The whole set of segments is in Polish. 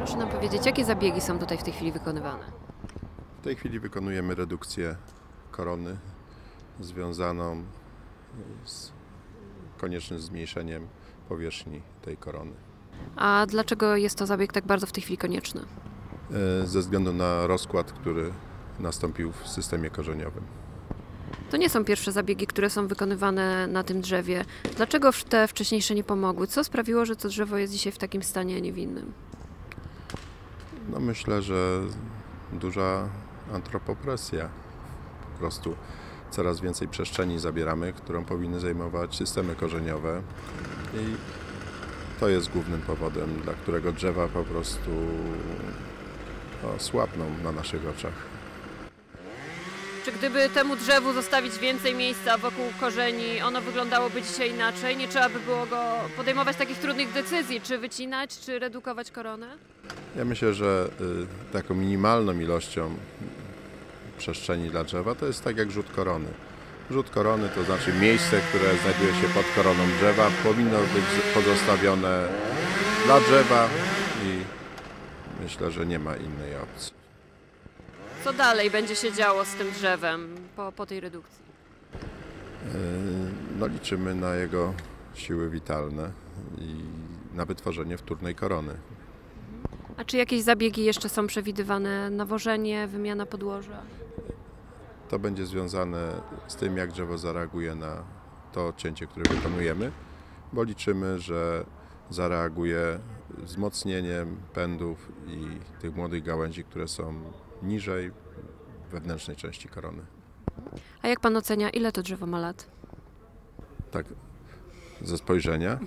Proszę nam powiedzieć, jakie zabiegi są tutaj w tej chwili wykonywane? W tej chwili wykonujemy redukcję korony związaną z koniecznym zmniejszeniem powierzchni tej korony. A dlaczego jest to zabieg tak bardzo w tej chwili konieczny? Ze względu na rozkład, który nastąpił w systemie korzeniowym. To nie są pierwsze zabiegi, które są wykonywane na tym drzewie. Dlaczego te wcześniejsze nie pomogły? Co sprawiło, że to drzewo jest dzisiaj w takim stanie, a nie w innym? No myślę, że duża antropopresja. Po prostu coraz więcej przestrzeni zabieramy, którą powinny zajmować systemy korzeniowe. I to jest głównym powodem, dla którego drzewa po prostu słabną na naszych oczach. Czy gdyby temu drzewu zostawić więcej miejsca wokół korzeni, ono wyglądałoby dzisiaj inaczej? Nie trzeba by było go podejmować takich trudnych decyzji, czy wycinać, czy redukować koronę? Ja myślę, że taką minimalną ilością przestrzeni dla drzewa to jest tak jak rzut korony. Rzut korony to znaczy miejsce, które znajduje się pod koroną drzewa, powinno być pozostawione dla drzewa i myślę, że nie ma innej opcji. Co dalej będzie się działo z tym drzewem po tej redukcji? No, liczymy na jego siły witalne i na wytworzenie wtórnej korony. A czy jakieś zabiegi jeszcze są przewidywane? Nawożenie, wymiana podłoża? To będzie związane z tym, jak drzewo zareaguje na to odcięcie, które wykonujemy, bo liczymy, że zareaguje wzmocnieniem pędów i tych młodych gałęzi, które są niżej wewnętrznej części korony. A jak pan ocenia, ile to drzewo ma lat? Tak, ze spojrzenia.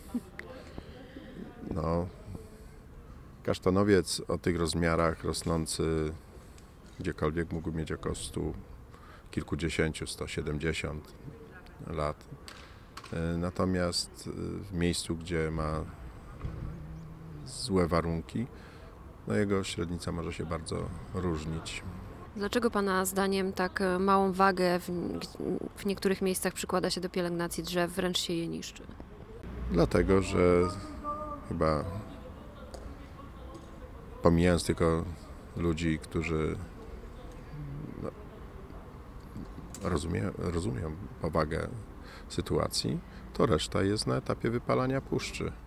No, kasztanowiec o tych rozmiarach rosnący gdziekolwiek mógł mieć około 100, kilkudziesięciu, 170 lat. Natomiast w miejscu, gdzie ma złe warunki, no jego średnica może się bardzo różnić. Dlaczego pana zdaniem tak małą wagę w niektórych miejscach przykłada się do pielęgnacji drzew, wręcz się je niszczy? Dlatego, że chyba pomijając tylko ludzi, którzy rozumieją powagę sytuacji, to reszta jest na etapie wypalania puszczy.